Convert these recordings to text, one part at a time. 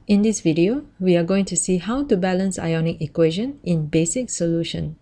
In this video, we are going to see how to balance ionic equation in basic solution.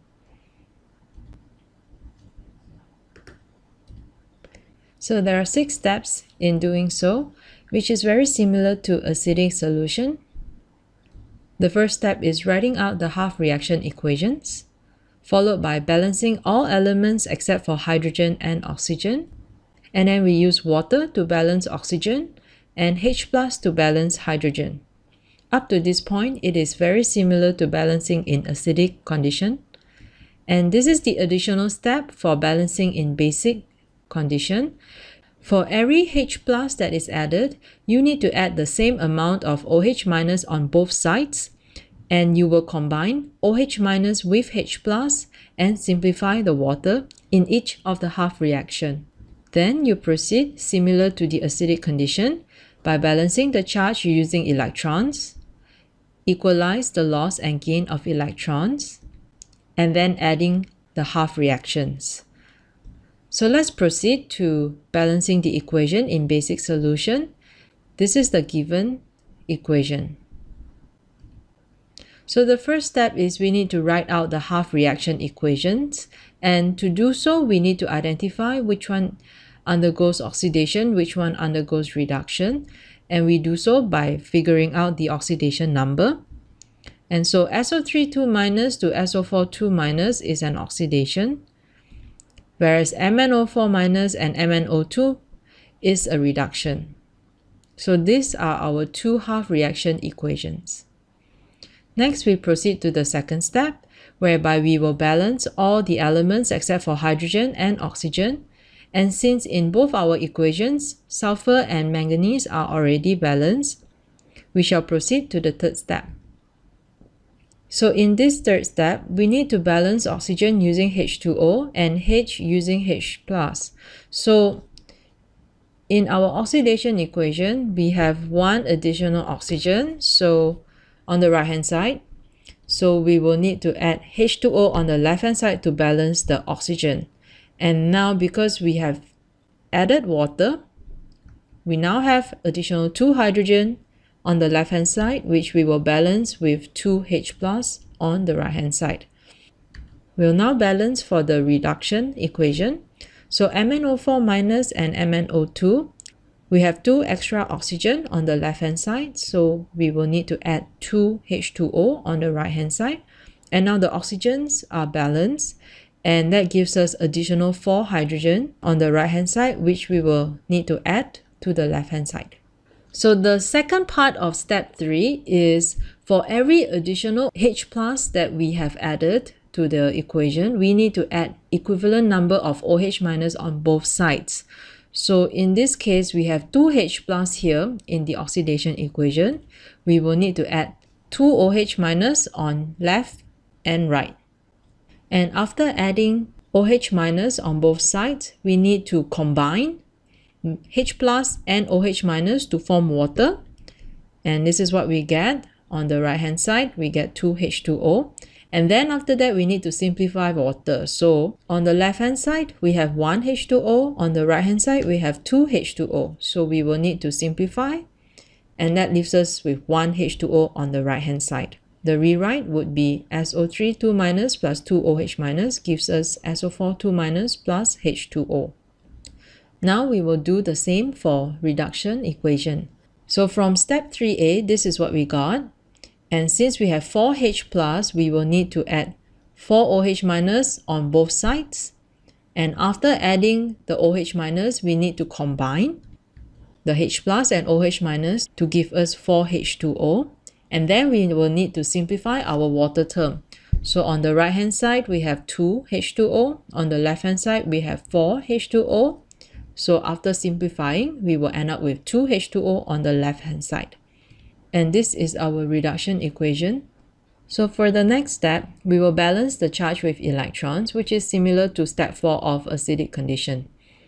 So there are 6 steps in doing so, which is very similar to acidic solution. The first step is writing out the half reaction equations, followed by balancing all elements except for hydrogen and oxygen. And then we use water to balance oxygen and H+ to balance hydrogen. Up to this point, it is very similar to balancing in acidic condition. And this is the additional step for balancing in basic condition. For every H+ that is added, you need to add the same amount of OH- on both sides, and you will combine OH- with H+ and simplify the water in each of the half reaction. Then you proceed similar to the acidic condition by balancing the charge using electrons, equalize the loss and gain of electrons, and then adding the half reactions. So let's proceed to balancing the equation in basic solution. This is the given equation. So the first step is we need to write out the half reaction equations, and to do so we need to identify which one undergoes oxidation, which one undergoes reduction, and we do so by figuring out the oxidation number. And so SO3 2- to SO4 2- is an oxidation, whereas MnO4- and MnO2 is a reduction. So these are our 2 half reaction equations. Next, we proceed to the second step, whereby we will balance all the elements except for hydrogen and oxygen. And since in both our equations, sulfur and manganese are already balanced, we shall proceed to the third step. So in this third step, we need to balance oxygen using H2O and H using H+. So in our oxidation equation, we have one additional oxygen, so on the right hand side. So we will need to add H2O on the left hand side to balance the oxygen. And now because we have added water, we now have additional 2 hydrogen on the left hand side, which we will balance with 2 H+ on the right hand side. We'll now balance for the reduction equation. So MnO4- and MnO2, we have 2 extra oxygen on the left hand side, so we will need to add 2 H2O on the right hand side. And now the oxygens are balanced, and that gives us additional 4 hydrogen on the right hand side, which we will need to add to the left hand side. So the second part of step 3 is for every additional H+ that we have added to the equation, we need to add equivalent number of OH- on both sides. So in this case, we have 2 H+ here in the oxidation equation. We will need to add 2 OH- on left and right. And after adding OH- on both sides, we need to combine H+ and OH- to form water. And this is what we get. On the right hand side, we get 2 H2O. And then after that, we need to simplify water. So on the left hand side, we have 1 H2O. On the right hand side, we have 2 H2O. So we will need to simplify. And that leaves us with 1 H2O on the right hand side. The rewrite would be SO3 2- plus 2 OH- gives us SO4 2- plus H2O. Now we will do the same for reduction equation. So from step 3a, this is what we got. And since we have 4 H+, we will need to add 4 OH- on both sides. And after adding the OH-, we need to combine the H+ and OH- to give us 4 H2O. And then we will need to simplify our water term. So on the right hand side, we have 2 H2O. On the left hand side, we have 4 H2O. So after simplifying, we will end up with 2 H2O on the left hand side. And this is our reduction equation. So for the next step, we will balance the charge with electrons, which is similar to step 4 of acidic condition.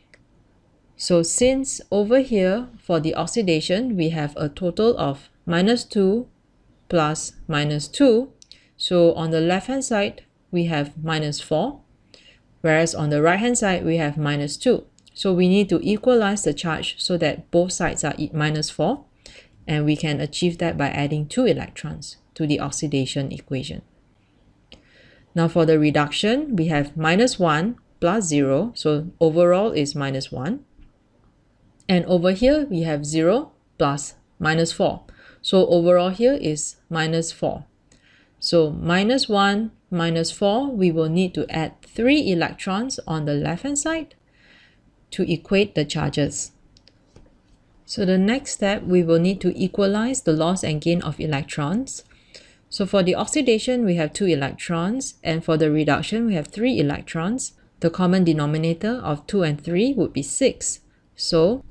So since over here, for the oxidation, we have a total of -2 plus -2. So on the left hand side, we have -4, whereas on the right hand side, we have -2. So we need to equalize the charge so that both sides are -4. And we can achieve that by adding 2 electrons to the oxidation equation. Now for the reduction, we have -1 plus 0, so overall is -1. And over here, we have 0 plus -4. So overall here is -4. So -1 -4, we will need to add 3 electrons on the left-hand side to equate the charges. So the next step, we will need to equalize the loss and gain of electrons. So for the oxidation, we have 2 electrons, and for the reduction, we have 3 electrons. The common denominator of 2 and 3 would be 6. So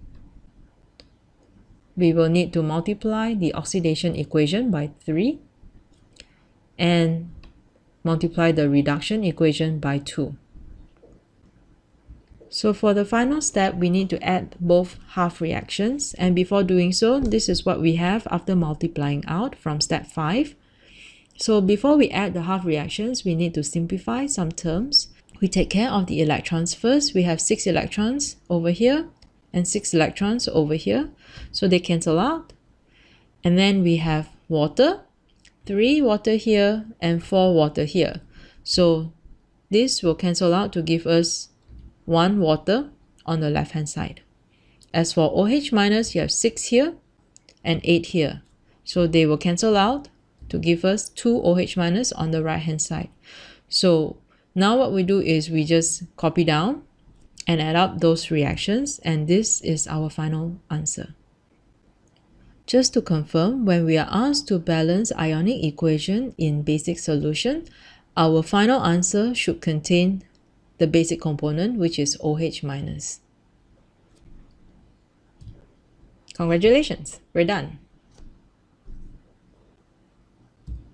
we will need to multiply the oxidation equation by 3 and multiply the reduction equation by 2. So for the final step, we need to add both half reactions. And before doing so, this is what we have after multiplying out from step 5. So before we add the half reactions, we need to simplify some terms. We take care of the electrons first. We have 6 electrons over here and 6 electrons over here. So they cancel out. And then we have water, 3 water here and 4 water here. So this will cancel out to give us 1 water on the left hand side. As for OH minus, you have 6 here and 8 here. So they will cancel out to give us 2 OH minus on the right hand side. So now what we do is we just copy down and add up those reactions, and this is our final answer. Just to confirm, when we are asked to balance ionic equation in basic solution, our final answer should contain the basic component, which is OH minus. Congratulations, we're done.